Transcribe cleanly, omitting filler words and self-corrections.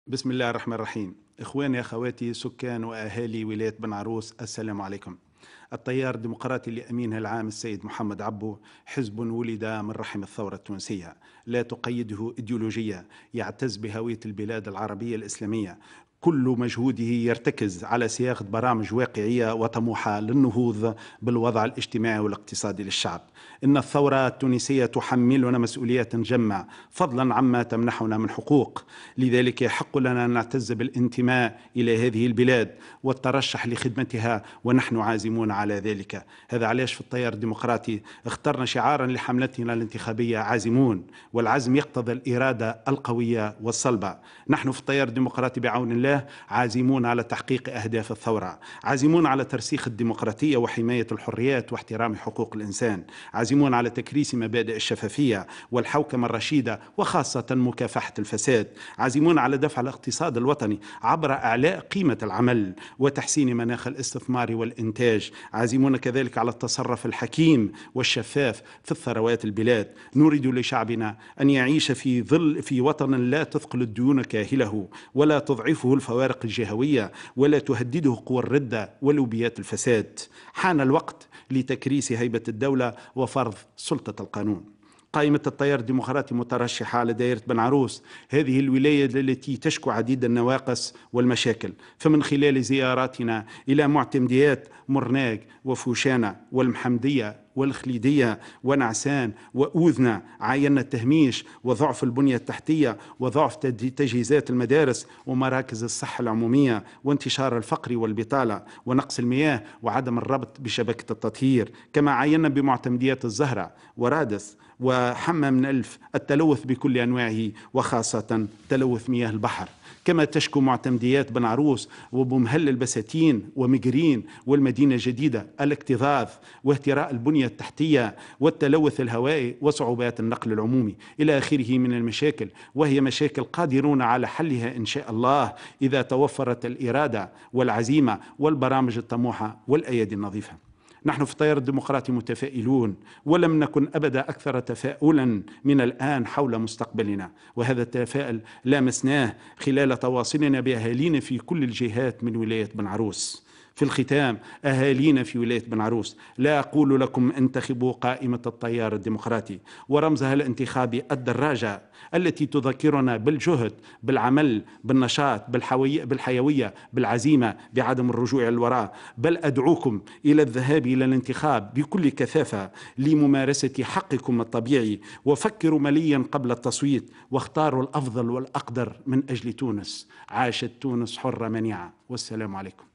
بسم الله الرحمن الرحيم. إخواني أخواتي سكان وأهالي ولاية بن عروس، السلام عليكم. التيار الديمقراطي لأمينه العام السيد محمد عبو حزب ولد من رحم الثورة التونسية، لا تقيده إيديولوجية، يعتز بهوية البلاد العربية الإسلامية. كل مجهوده يرتكز على صياغة برامج واقعية وطموحة للنهوض بالوضع الاجتماعي والاقتصادي للشعب. إن الثورة التونسية تحملنا مسؤوليات جمة فضلا عما تمنحنا من حقوق، لذلك يحق لنا أن نعتز بالانتماء إلى هذه البلاد والترشح لخدمتها، ونحن عازمون على ذلك. هذا علاش في التيار الديمقراطي اخترنا شعارا لحملتنا الانتخابية: عازمون، والعزم يقتضي الإرادة القوية والصلبة. نحن في التيار الديمقراطي بعون الله عازمون على تحقيق أهداف الثورة، عازمون على ترسيخ الديمقراطية وحماية الحريات واحترام حقوق الإنسان، عازمون على تكريس مبادئ الشفافية والحوكمة الرشيدة وخاصة مكافحة الفساد، عازمون على دفع الاقتصاد الوطني عبر إعلاء قيمة العمل وتحسين مناخ الاستثمار والإنتاج، عازمون كذلك على التصرف الحكيم والشفاف في الثروات البلاد. نريد لشعبنا أن يعيش في وطن لا تثقل الديون كاهله ولا تضعفه الفوارق الجهوية ولا تهدده قوى الردة ولوبيات الفساد. حان الوقت لتكريس هيبة الدولة وفرض سلطة القانون. قائمة التيار الديمقراطي مترشحة على دائرة بن عروس، هذه الولاية التي تشكو عديد النواقص والمشاكل، فمن خلال زياراتنا إلى معتمديات مرناق وفوشانة والمحمدية والخليدية ونعسان وأوذنة عاينا التهميش وضعف البنية التحتية وضعف تجهيزات المدارس ومراكز الصحة العمومية وانتشار الفقر والبطالة ونقص المياه وعدم الربط بشبكة التطهير. كما عاينا بمعتمديات الزهرة ورادس وحمى من ألف التلوث بكل أنواعه وخاصة تلوث مياه البحر. كما تشكو معتمديات بن عروس وبمهل البساتين ومجرين والمدينة الجديدة الاكتظاظ واهتراء البنية التحتية والتلوث الهوائي وصعوبات النقل العمومي إلى آخره من المشاكل، وهي مشاكل قادرون على حلها إن شاء الله إذا توفرت الإرادة والعزيمة والبرامج الطموحة والأيادي النظيفة. نحن في التيار الديمقراطي متفائلون، ولم نكن أبدا أكثر تفاؤلا من الآن حول مستقبلنا، وهذا التفاؤل لامسناه خلال تواصلنا بأهالينا في كل الجهات من ولاية بن عروس. في الختام، أهالينا في ولاية بن عروس، لا أقول لكم انتخبوا قائمة التيار الديمقراطي ورمزها الانتخابي الدراجة التي تذكرنا بالجهد، بالعمل، بالنشاط، بالحيوية، بالعزيمة، بعدم الرجوع للوراء، بل أدعوكم إلى الذهاب إلى الانتخاب بكل كثافة لممارسة حقكم الطبيعي، وفكروا مليا قبل التصويت واختاروا الأفضل والأقدر من أجل تونس. عاشت تونس حرة منيعة، والسلام عليكم.